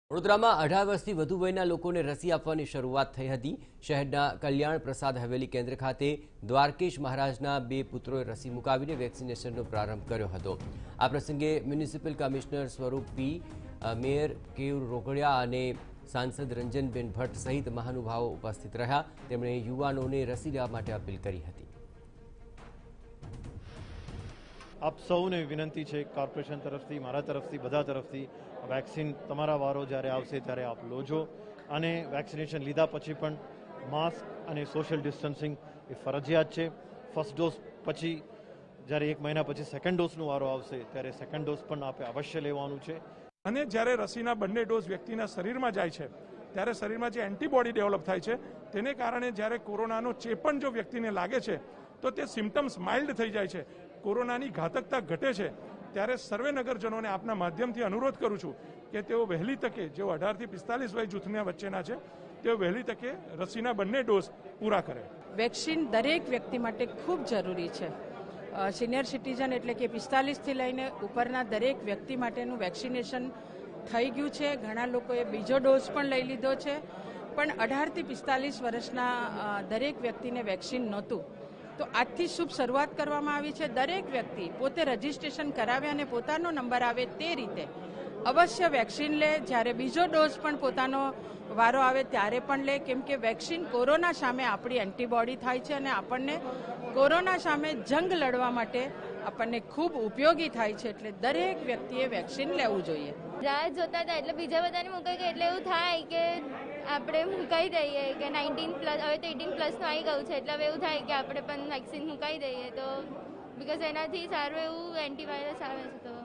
વડોદરામાં 18 વર્ષથી વધુ વયના લોકોને રસી આપવાની શરૂઆત થઈ હતી। શહેરના કલ્યાણ પ્રસાદ હવેલી કેન્દ્ર ખાતે દ્વારકેશ મહારાજના 2 પુત્રોએ રસી મુકાવીને વેક્સિનેશનનો પ્રારંભ કર્યો હતો। આ પ્રસંગે મ્યુનિસિપલ કમિશનર સ્વરૂપ પી, મેયર કેયુર રોકડિયા અને સાંસદ રંજનબેન ભટ્ટ સહિત મહાનુભાવો ઉપસ્થિત રહ્યા। તેમણે યુવાનોને રસી લેવા માટે અપીલ કરી હતી। आप સૌને વિનંતી છે કોર્પોરેશન તરફથી મારા તરફથી બધા તરફથી વેક્સિન તમારા વારો જ્યારે આવશે ત્યારે આપ લોજો અને વેક્સિનેશન લીધા પછી પણ માસ્ક અને સોશિયલ ડિસ્ટન્સિંગ એ ફરજિયાત છે। ફર્સ્ટ ડોઝ પછી જ્યારે 1 મહિના પછી સેકન્ડ ડોઝનો વારો આવશે ત્યારે સેકન્ડ ડોઝ પણ આપે અવશ્ય લેવાનું છે। અને જ્યારે રસીના બંને ડોઝ વ્યક્તિના શરીરમાં જાય છે ત્યારે શરીરમાં જે એન્ટીબોડી ડેવલપ થાય છે તેને કારણે જ્યારે કોરોનાનો ચેપ પણ જો વ્યક્તિને લાગે છે તો તે સિમ્પટમ્સ માઇલ્ડ થઈ જાય છે, કોરોનાની ઘાતકતા ઘટે છે। ત્યારે સર્વે નગરજનોને આપના માધ્યમથી અનુરોધ કરું છું કે તેઓ વહેલી તકે જેઓ 18 થી 45 વય જૂથના વચ્ચેના છે તેઓ વહેલી તકે રસીના બંને ડોઝ પૂરા કરે। વેક્સિન દરેક વ્યક્તિ માટે ખૂબ જરૂરી છે। સિનિયર સિટીઝન એટલે કે 45 થી લઈને ઉપરના દરેક વ્યક્તિ માટેનું વેક્સિનેશન થઈ ગયું છે। ઘણા લોકોએ બીજો ડોઝ પણ લઈ લીધો છે, પણ 18 થી 45 વર્ષના દરેક વ્યક્તિને વેક્સિન નહોતું, તો આજથી શુભ શરૂઆત કરવામાં આવી છે। દરેક વ્યક્તિ પોતે રજીસ્ટ્રેશન કરાવે અને પોતાનો નંબર આવે તે રીતે અવશ્ય વેક્સિન લે। જ્યારે બીજો ડોઝ પણ પોતાનો વારો આવે ત્યારે પણ લે, કેમ કે વેક્સિન કોરોના સામે આપણી એન્ટીબોડી થાય છે અને આપણને કોરોના સામે જંગ લડવા માટે આપણને ખૂબ ઉપયોગી થાય છે। એટલે દરેક વ્યક્તિએ વેક્સિન લેવું જોઈએ। રાહ જોતા હતા એટલે બીજા બધાને મુકાઈ ગયું એટલે એવું થાય કે આપણે મુકાઈ દઈએ કે 19+, હવે તો 18+નું આવી ગયું છે એટલે હવે એવું થાય કે આપણે પણ વેક્સિન મુકાઈ દઈએ તો બીકોઝ એનાથી સારું એવું એન્ટીવાયરસ આવે છે તો